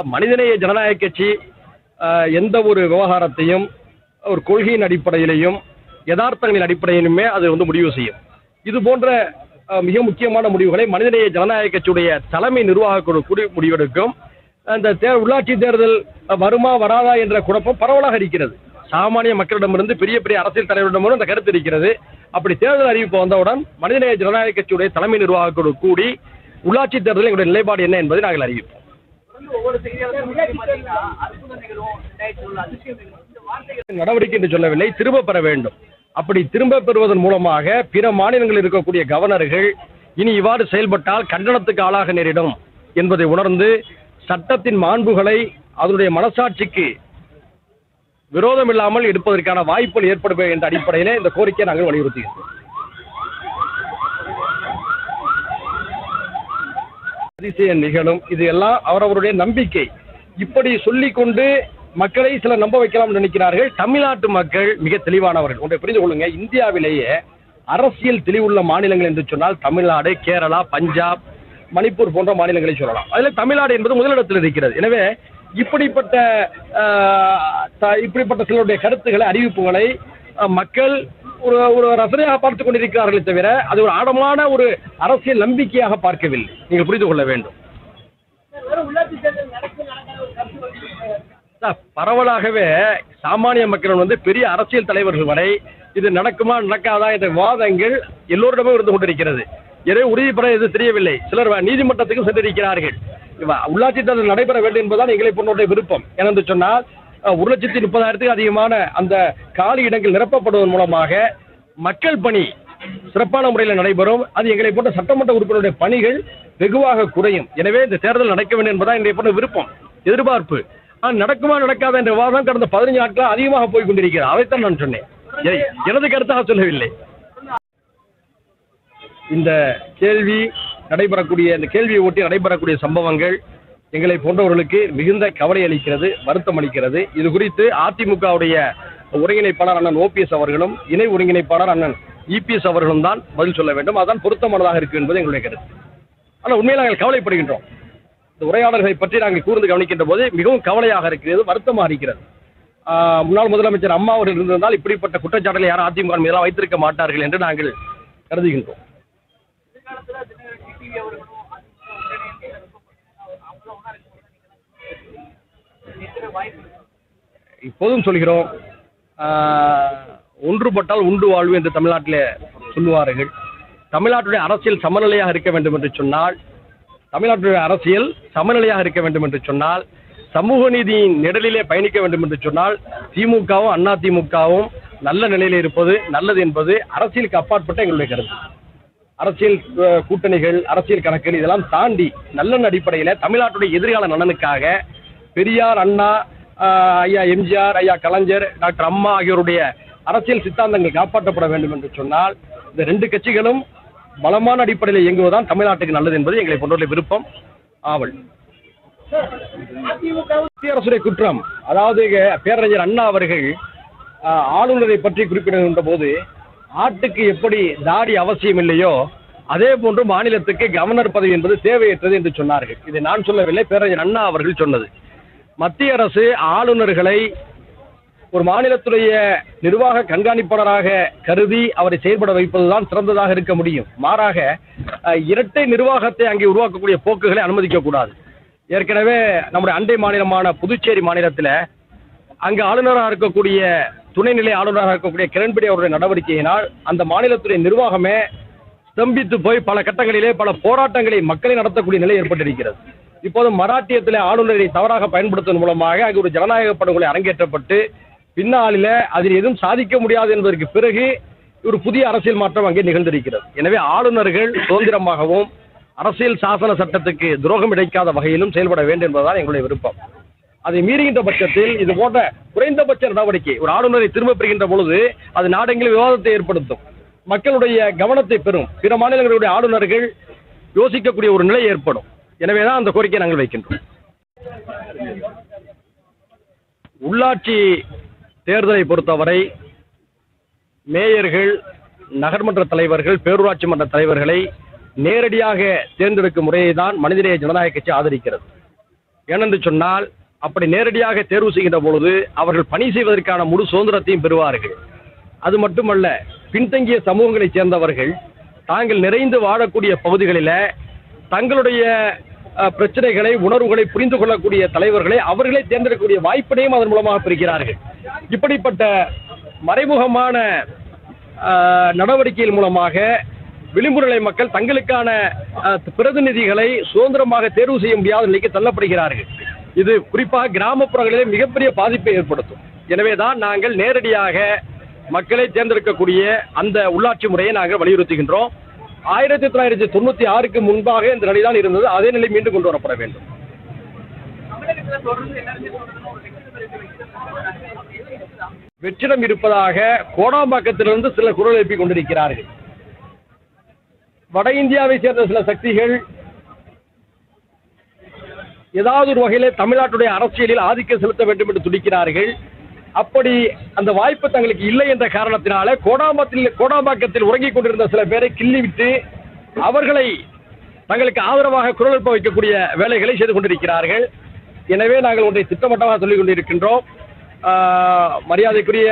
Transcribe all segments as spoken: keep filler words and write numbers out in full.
மனிதநேய ஜனநாயக கட்சி எந்த ஒரு விவகாரத்தையும் ஒரு கொள்கையின் அடிப்படையிலையும் யதார்த்தங்களின் அடிப்படையிலுமே அது வந்து முடிவு செய்யும். இது போன்ற மிக முக்கியமான முடிவுகளை மனிதநேய ஜனநாயக கட்சியுடைய தலைமை நிர்வாக குழு கூடி முடிவெடுக்கும். அந்த தே உள்ளாட்சி தேர்தல் வருமா வராதா என்ற குழப்பம் பரவலாக இருக்கிறது. சாமானிய மக்களிடமிருந்து பெரிய பெரிய அரசியல் தலைவரிடமிருந்து அந்த கருத்து இருக்கிறது. அப்படி தேர்தல் அறிவிப்பு வந்தவுடன் மனிதநேய ஜனநாயக கட்சியுடைய தலைமை நிர்வாக குழு கூடி உள்ளாட்சி தேர்தலில் எங்களுடைய நிலைப்பாடு என்ன என்பதை நாங்கள் அறிவிப்போம். நடவடிக்கை என்று சொல்லவில்லை, திரும்ப பெற வேண்டும். அப்படி திரும்ப பெறுவதன் மூலமாக பிற மாநிலங்களில் இருக்கக்கூடிய கவர்னர்கள் இனி இவ்வாறு செயல்பட்டால் கண்டனத்துக்கு ஆளாக நேரிடும் என்பதை உணர்ந்து சட்டத்தின் மாண்புகளை அதனுடைய மனசாட்சிக்கு விரோதம் இல்லாமல் எடுப்பதற்கான வாய்ப்புகள் ஏற்படும் என்ற அடிப்படையில் இந்த கோரிக்கையை நாங்கள் வலியுறுத்துகிறோம். அதிசயம் நிகழும், இது எல்லாம் அவரவருடைய நம்பிக்கை. இப்படி சொல்லிக்கொண்டு மக்களை சில நம்ப வைக்கலாம் நினைக்கிறார்கள். தமிழ்நாட்டு மக்கள் மிக தெளிவானவர்கள். ஒன்றை புரிந்து கொள்ளுங்க, இந்தியாவிலேயே அரசியல் தெளிவுள்ள மாநிலங்கள் என்று சொன்னால் தமிழ்நாடு, கேரளா, பஞ்சாப், மணிப்பூர் போன்ற மாநிலங்களை சொல்லலாம். அதில் தமிழ்நாடு என்பது முதலிடத்தில் இருக்கிறது. எனவே இப்படிப்பட்ட இப்படிப்பட்ட சிலருடைய கருத்துக்களை, அறிவிப்புகளை மக்கள் ஒரு ஒரு ரசனையாக பார்த்துக் கொண்டிருக்கிறார்களே தவிர அது ஒரு ஆழமான ஒரு அரசியல் நம்பிக்கையாக பார்க்கவில்லை. நீங்கள் புரிந்து கொள்ள வேண்டும். பரவலாகவே சாமானிய மக்கள் வந்து பெரிய அரசியல் தலைவர்கள் வரை இது நடக்குமா நடக்காதா என்ற விவாதங்கள் எல்லோரிடமும் இருந்து கொண்டிருக்கிறது. எனவே உறுதிப்பட இது தெரியவில்லை. சிலர் நீதிமன்றத்துக்கும் சென்றிருக்கிறார்கள். உள்ளாட்சி தேர்தல் நடைபெற வேண்டும் என்பதுதான் எங்களை போன்றவருடைய விருப்பம். ஏனென்று சொன்னால் ஒரு லட்சத்தி முப்பதாயிரத்துக்கு அதிகமான அந்த காலி இடங்கள் நிரப்பப்படுவதன் மூலமாக மக்கள் பணி சிறப்பான முறையில் நடைபெறும். அது எங்களை போன்ற சட்டமன்ற உறுப்பினருடைய பணிகள் வெகுவாக குறையும். எனவே இந்த தேர்தல் நடக்க வேண்டும் என்பதுதான் எங்களை போன்ற விருப்பம், எதிர்பார்ப்பு. ஆனால் நடக்குமா நடக்காத என்ற விவாதம் கடந்த பதினஞ்சு நாட்கள் அதிகமாக போய் கொண்டிருக்கிறது. அதைத்தான் நான் சொன்னேன், எனது கருத்தாக சொல்லவில்லை. இந்த கேள்வி நடைபெறக்கூடிய இந்த கேள்வியை ஒட்டி நடைபெறக்கூடிய சம்பவங்கள் எங்களை போன்றவர்களுக்கு மிகுந்த கவலை அளிக்கிறது, வருத்தம் அளிக்கிறது. இது குறித்து அதிமுகவுடைய ஒருங்கிணைப்பாளர் அண்ணன் ஓபிஎஸ் அவர்களும் இணை ஒருங்கிணைப்பாளர் அண்ணன் இபிஎஸ் அவர்களும் தான் பதில் சொல்ல வேண்டும். அதுதான் பொருத்தமானதாக இருக்கு என்பது எங்களுடைய கருத்து. ஆனால் உண்மையில் நாங்கள் கவலைப்படுகின்றோம். இந்த உரையாடல்களை பற்றி நாங்கள் கூர்ந்து கவனிக்கின்ற போது மிகவும் கவலையாக இருக்கிறது, வருத்தமாக இருக்கிறது. முன்னாள் முதலமைச்சர் அம்மா அவர்கள் இருந்திருந்தால் இப்படிப்பட்ட குற்றச்சாட்டுகளை யாரும் அதிமுக மீதெல்லாம் வைத்திருக்க மாட்டார்கள் என்று நாங்கள் கருதுகின்றோம். இப்போதும் சொல்கிறோம், ஒன்றுபட்டால் உண்டு வாழ்வு என்று தமிழ்நாட்டிலே சொல்லுவார்கள். தமிழ்நாட்டுடைய அரசியல் சமநிலையாக இருக்க வேண்டும் என்று சொன்னால் தமிழ்நாட்டுடைய அரசியல் சமநிலையாக இருக்க வேண்டும் என்று சொன்னால் சமூக நீதியின் நிழலிலே பயணிக்க வேண்டும் என்று சொன்னால் திமுகவும் அண்ணா திமுகவும் நல்ல நிலையில் இருப்பது நல்லது என்பது அரசியலுக்கு அப்பாற்பட்ட எங்களுடைய கருத்து. அரசியல் கூட்டணிகள், அரசியல் கணக்குகள் இதெல்லாம் தாண்டி நல்ல அடிப்படையில் தமிழ்நாட்டுடைய எதிர்கால நலனுக்காக பெரியார், அண்ணா, ஐயா எம்ஜிஆர், ஐயா கலைஞர், டாக்டர் அம்மா ஆகியோருடைய அரசியல் சித்தாந்தங்கள் காப்பாற்றப்பட வேண்டும் என்று சொன்னால் இந்த ரெண்டு கட்சிகளும் பலமான அடிப்படையில் இயங்குவதுதான் தமிழ்நாட்டுக்கு நல்லது என்பது எங்களை போன்றவர்களுடைய விருப்பம், ஆவல். மத்திய அரசுடைய குற்றம், அதாவது பேரறிஞர் அண்ணா அவர்கள் ஆளுநரை பற்றி குறிப்பிடுகின்ற போது ஆட்டுக்கு எப்படி தாடி அவசியம் இல்லையோ அதே போன்று மாநிலத்துக்கு கவர்னர் பதவி என்பது தேவையற்றது என்று சொன்னார்கள். இதை நான் சொல்லவில்லை, பேரறிஞர் அண்ணா அவர்கள் சொன்னது. மத்திய அரசு ஆளுநர்களை ஒரு மாநிலத்துடைய நிர்வாக கண்காணிப்பாளராக கருதி அவரை செயல்பட வைப்பதுதான் சிறந்ததாக இருக்க முடியும். மாறாக இரட்டை நிர்வாகத்தை அங்கே உருவாக்கக்கூடிய போக்குகளை அனுமதிக்கக்கூடாது. ஏற்கனவே நம்முடைய அண்டை மாநிலமான புதுச்சேரி மாநிலத்தில் அங்கு ஆளுநராக இருக்கக்கூடிய துணைநிலை ஆளுநராக இருக்கக்கூடிய கிரண்பேடி அவருடைய நடவடிக்கையினால் அந்த மாநிலத்துடைய நிர்வாகமே ஸ்தம்பித்து போய் பல கட்டங்களிலே பல போராட்டங்களை மக்களை நடத்தக்கூடிய நிலை ஏற்பட்டிருக்கிறது. இப்போது மராட்டியத்தில் ஆளுநரை தவறாக பயன்படுத்துவதன் மூலமாக அங்கு ஒரு ஜனநாயக படுகொலை அரங்கேற்றப்பட்டு பின்னாளில் அதில் எதுவும் சாதிக்க முடியாது என்பதற்கு பிறகு ஒரு புதிய அரசியல் மாற்றம் அங்கே நிகழ்ந்திருக்கிறது. எனவே ஆளுநர்கள் சுதந்திரமாகவும் அரசியல் சாசன சட்டத்துக்கு துரோகம் இழைக்காத வகையிலும் செயல்பட வேண்டும் என்பதுதான் எங்களுடைய விருப்பம். அதை மீறுகின்ற பட்சத்தில் இது போன்ற குறைந்தபட்ச நடவடிக்கை ஒரு ஆளுநரை திரும்ப பெறுகின்ற பொழுது அது நாடெங்கிலும் விவாதத்தை ஏற்படுத்தும், மக்களுடைய கவனத்தை பெறும், பிற மாநிலங்களுடைய ஆளுநர்கள் யோசிக்கக்கூடிய ஒரு நிலை ஏற்படும். எனவேதான் அந்த கோரிக்கையை நாங்கள் வைக்கின்றோம். உள்ளாட்சி தேர்தலை பொறுத்தவரை மேயர்கள், நகர்மன்ற தலைவர்கள், பேரூராட்சி மன்ற தலைவர்களை நேரடியாக தேர்ந்தெடுக்கும் முறையை தான் மனிதநேய ஜனநாயக கட்சி ஆதரிக்கிறது. ஏனென்று சொன்னால் அப்படி நேரடியாக தேர்வு செய்கின்ற பொழுது அவர்கள் பணி செய்வதற்கான முழு சுதந்திரத்தையும் பெறுவார்கள். அது மட்டுமல்ல, பின்தங்கிய சமூகங்களைச் சேர்ந்தவர்கள் தாங்கள் நிறைந்து வாழக்கூடிய பகுதிகளில் தங்களுடைய பிரச்சனைகளை உணர்வுகளை புரிந்து கொள்ளக்கூடிய தலைவர்களை அவர்களே தேர்ந்தெடுக்கக்கூடிய வாய்ப்பினையும் அதன் மூலமாக பெறுகிறார்கள். இப்படிப்பட்ட மறைமுகமான நடவடிக்கையின் மூலமாக விளிம்பு நிலை மக்கள் தங்களுக்கான பிரதிநிதிகளை சுதந்திரமாக தேர்வு செய்ய முடியாத நிலைக்கு தள்ளப்படுகிறார்கள். இது குறிப்பாக கிராமப்புறங்களிலே மிகப்பெரிய பாதிப்பை ஏற்படுத்தும். எனவேதான் நாங்கள் நேரடியாக மக்களை தேர்ந்தெடுக்கக்கூடிய அந்த உள்ளாட்சி முறையை நாங்கள் வலியுறுத்துகின்றோம். ஆயிரத்தி தொள்ளாயிரத்தி தொண்ணூத்தி ஆறுக்கு முன்பாக இந்த நிலைதான் இருந்தது. அதே நிலை மீண்டும் கொண்டு வரப்பட வேண்டும். வெற்றிடம் இருப்பதாக கோடாம்பாக்கத்திலிருந்து சில குரல் எழுப்பிக் கொண்டிருக்கிறார்கள். வட இந்தியாவை சேர்ந்த சில சக்திகள் ஏதாவது ஒரு வகையிலே தமிழ்நாட்டுடைய அரசியலில் ஆதிக்கம் செலுத்த வேண்டும் என்று துடிக்கிறார்கள். அப்படி அந்த வாய்ப்பு தங்களுக்கு இல்லை என்ற காரணத்தினால கோடாம்பத்தில் கோடாம்பாக்கத்தில் உறங்கிக் கொண்டிருந்த சில பேரை கிள்ளிவிட்டு அவர்களை தங்களுக்கு ஆதரவாக குரல் எழுப்ப வைக்கக்கூடிய வேலைகளை செய்து கொண்டிருக்கிறார்கள். எனவே நாங்கள் ஒன்றை திட்டவட்டமாக சொல்லிக் கொண்டிருக்கின்றோம். மரியாதைக்குரிய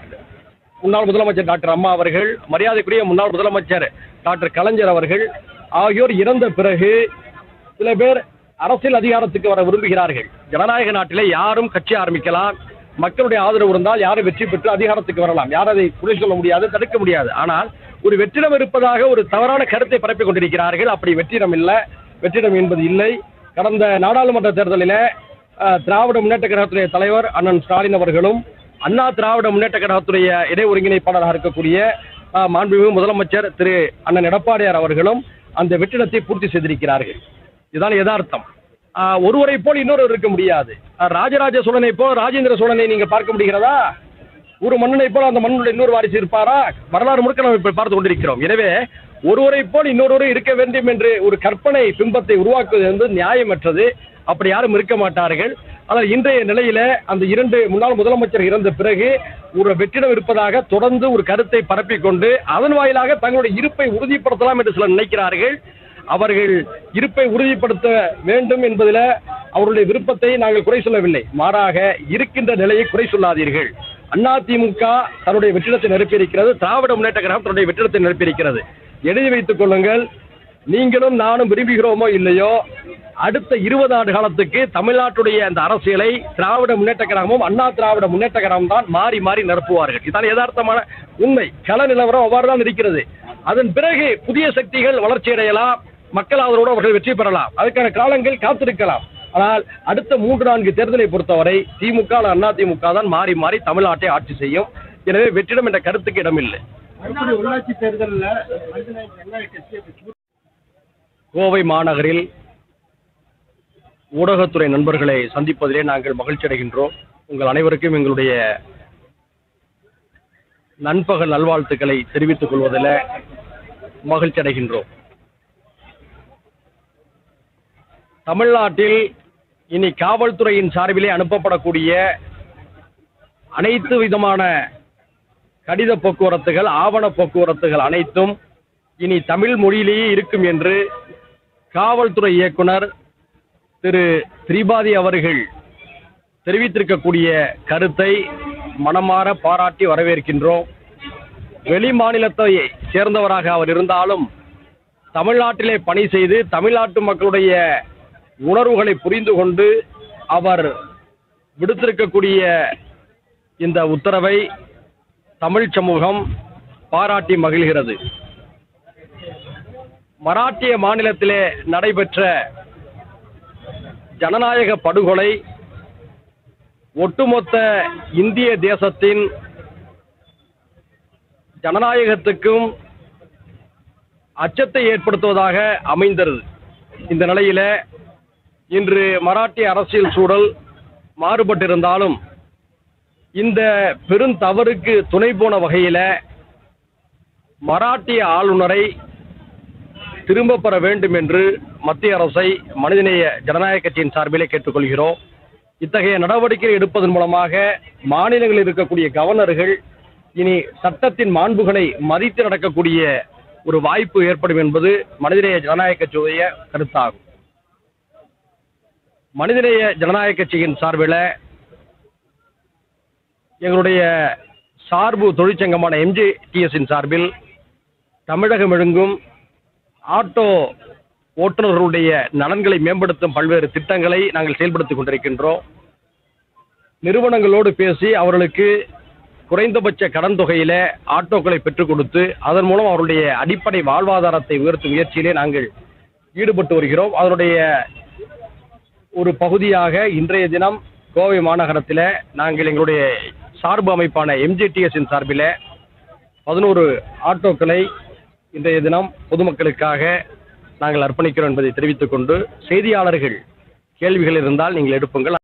முன்னாள் முதலமைச்சர் டாக்டர் அம்மா அவர்கள், மரியாதைக்குரிய முன்னாள் முதலமைச்சர் டாக்டர் கலைஞர் அவர்கள் ஆகியோர் இறந்த பிறகு சில பேர் அரசியல் அதிகாரத்துக்கு வர விரும்புகிறார்கள். ஜனநாயக நாட்டிலே யாரும் கட்சி ஆரம்பிக்கலாம், மக்களுடைய ஆதரவு இருந்தால் யாரும் வெற்றி பெற்று அதிகாரத்துக்கு வரலாம். யாரும் அதை குறை சொல்ல முடியாது, தடுக்க முடியாது. ஆனால் ஒரு வெற்றிடம் இருப்பதாக ஒரு தவறான கருத்தை பரப்பிக் கொண்டிருக்கிறார்கள். அப்படி வெற்றிடம் இல்லை, வெற்றிடம் என்பது இல்லை. கடந்த நாடாளுமன்ற தேர்தலில் திராவிட முன்னேற்ற கழகத்துடைய தலைவர் அண்ணன் ஸ்டாலின் அவர்களும் அண்ணா திராவிட முன்னேற்ற கழகத்துடைய இடை ஒருங்கிணைப்பாளராக இருக்கக்கூடிய மாண்புமிகு முதலமைச்சர் திரு அண்ணன் எடப்பாடியார் அவர்களும் அந்த வெற்றிடத்தை பூர்த்தி செய்திருக்கிறார்கள். இதுதான் யதார்த்தம். ஒருவரை போல் இன்னொருவர் இருக்க முடியாது. ராஜராஜ சோழனை போல் ராஜேந்திர சோழனை நீங்க பார்க்க முடிகிறதா? ஒரு மன்னனை போல் அந்த மன்னனுடைய இன்னொரு வாரிசு இருப்பாரா? வரலாறு முழுக்க நாம் இப்ப பார்த்து கொண்டிருக்கிறோம். எனவே ஒருவரை போல் இன்னொருவரும் இருக்க வேண்டும் என்று ஒரு கற்பனை பிம்பத்தை உருவாக்குவது என்பது நியாயமற்றது. அப்படி யாரும் இருக்க மாட்டார்கள். ஆனால் இன்றைய நிலையில அந்த இரண்டு முன்னாள் முதலமைச்சர் இறந்த பிறகு ஒரு வெற்றிடம் இருப்பதாக தொடர்ந்து ஒரு கருத்தை பரப்பிக் கொண்டு அதன் வாயிலாக தங்களுடைய இருப்பை உறுதிப்படுத்தலாம் என்று சிலர் நினைக்கிறார்கள். அவர்கள் இருப்பை உறுதிப்படுத்த வேண்டும் என்பதில் அவருடைய விருப்பத்தை நாங்கள் குறை சொல்லவில்லை. மாறாக இருக்கின்ற நிலையை குறை சொல்லாதீர்கள். அதிமுக தன்னுடைய வெற்றிடத்தை நிரப்பியிருக்கிறது, திராவிட முன்னேற்ற கழகம் தன்னுடைய வெற்றிடத்தை நிரப்பியிருக்கிறது. எழுதி வைத்துக் கொள்ளுங்கள். நீங்களும் நானும் விரும்புகிறோமோ இல்லையோ, அடுத்த இருபது ஆண்டு காலத்துக்கு தமிழ்நாட்டுடைய அந்த அரசியலை திராவிட முன்னேற்ற கழகமும் அண்ணா திராவிட முன்னேற்ற கழகம் தான் மாறி மாறி நிரப்புவார்கள். இதுதான் யதார்த்தமான உண்மை. கள நிலவரம் அவ்வாறு தான் இருக்கிறது. அதன் பிறகு புதிய சக்திகள் வளர்ச்சி அடையலாம், மக்கள் ஆதரவோடு அவர்கள் வெற்றி பெறலாம். அதுக்கான காலங்கள் காத்திருக்கலாம். ஆனால் அடுத்த மூன்று நான்கு தேர்தலை பொறுத்தவரை திமுக அண்ணா திமுக தான் மாறி மாறி தமிழ்நாட்டை ஆட்சி செய்யும். எனவே வெற்றிடம் என்ற கருத்துக்கு இடமில்லை. உள்ளாட்சி தேர்தலில் கோவை மாநகரில் ஊடகத்துறை நண்பர்களை சந்திப்பதிலே நாங்கள் மகிழ்ச்சி அடைகின்றோம். உங்கள் அனைவருக்கும் எங்களுடைய நண்பகல் நல்வாழ்த்துக்களை தெரிவித்துக் கொள்வதில் மகிழ்ச்சி அடைகின்றோம். தமிழ்நாட்டில் இனி காவல்துறையின் சார்பிலே அனுப்பப்படக்கூடிய அனைத்து விதமான கடித போக்குவரத்துகள், ஆவண போக்குவரத்துகள் அனைத்தும் இனி தமிழ் மொழியிலேயே இருக்கும் என்று காவல்துறை இயக்குனர் திரு திரிபாதி அவர்கள் தெரிவித்திருக்கக்கூடிய கருத்தை மனமாற பாராட்டி வரவேற்கின்றோம். வெளி மாநிலத்தை சேர்ந்தவராக அவர் இருந்தாலும் தமிழ்நாட்டிலே பணி செய்து தமிழ்நாட்டு மக்களுடைய உணர்வுகளை புரிந்து கொண்டு அவர் விடுத்திருக்கக்கூடிய இந்த உத்தரவை தமிழ் சமூகம் பாராட்டி மகிழ்கிறது. மராட்டிய மாநிலத்திலே நடைபெற்ற ஜனநாயக படுகொலை ஒட்டுமொத்த இந்திய தேசத்தின் ஜனநாயகத்துக்கும் அச்சத்தை ஏற்படுத்துவதாக அமைந்தது. இந்த நிலையில இன்று மராட்டிய அரசியல் சூழல் மாறுபட்டிருந்தாலும் இந்த பெருந்தவறுக்கு துணை போன வகையில மராட்டிய ஆளுநரை திரும்ப பெற வேண்டும் என்று மத்திய அரசை மனிதநேய ஜனநாயக கட்சியின் சார்பிலே கேட்டுக்கொள்கிறோம். இத்தகைய நடவடிக்கை எடுப்பதன் மூலமாக மாநிலங்களில் இருக்கக்கூடிய கவர்னர்கள் இனி சட்டத்தின் மாண்புகளை மதித்து நடக்கக்கூடிய ஒரு வாய்ப்பு ஏற்படும் என்பது மனிதநேய ஜனநாயக கட்சியுடைய கருத்தாகும். மனிதநேய ஜனநாயக கட்சியின் சார்பில் எங்களுடைய சார்பு தொழிற்சங்கமான எம்ஜிடிஎஸின் சார்பில் தமிழகம் எங்கும் ஆட்டோ ஓட்டுநர்களுடைய நலன்களை மேம்படுத்தும் பல்வேறு திட்டங்களை நாங்கள் செயல்படுத்திக் கொண்டிருக்கின்றோம். நிறுவனங்களோடு பேசி அவர்களுக்கு குறைந்தபட்ச கடன் தொகையில ஆட்டோக்களை பெற்றுக் கொடுத்து அதன் மூலம் அவருடைய அடிப்படை வாழ்வாதாரத்தை உயர்த்தும் முயற்சியிலே நாங்கள் ஈடுபட்டு வருகிறோம். அதனுடைய ஒரு பகுதியாக இன்றைய தினம் கோவை மாநகரத்தில் நாங்கள் எங்களுடைய சார்பு அமைப்பான எம்ஜிடிஎஸின் சார்பில் பதினோரு ஆட்டோக்களை இன்றைய தினம் பொதுமக்களுக்காக நாங்கள் அர்ப்பணிக்கிறோம் என்பதை தெரிவித்துக் கொண்டு, செய்தியாளர்கள் கேள்விகள் இருந்தால் நீங்கள் எடுப்புங்கள்.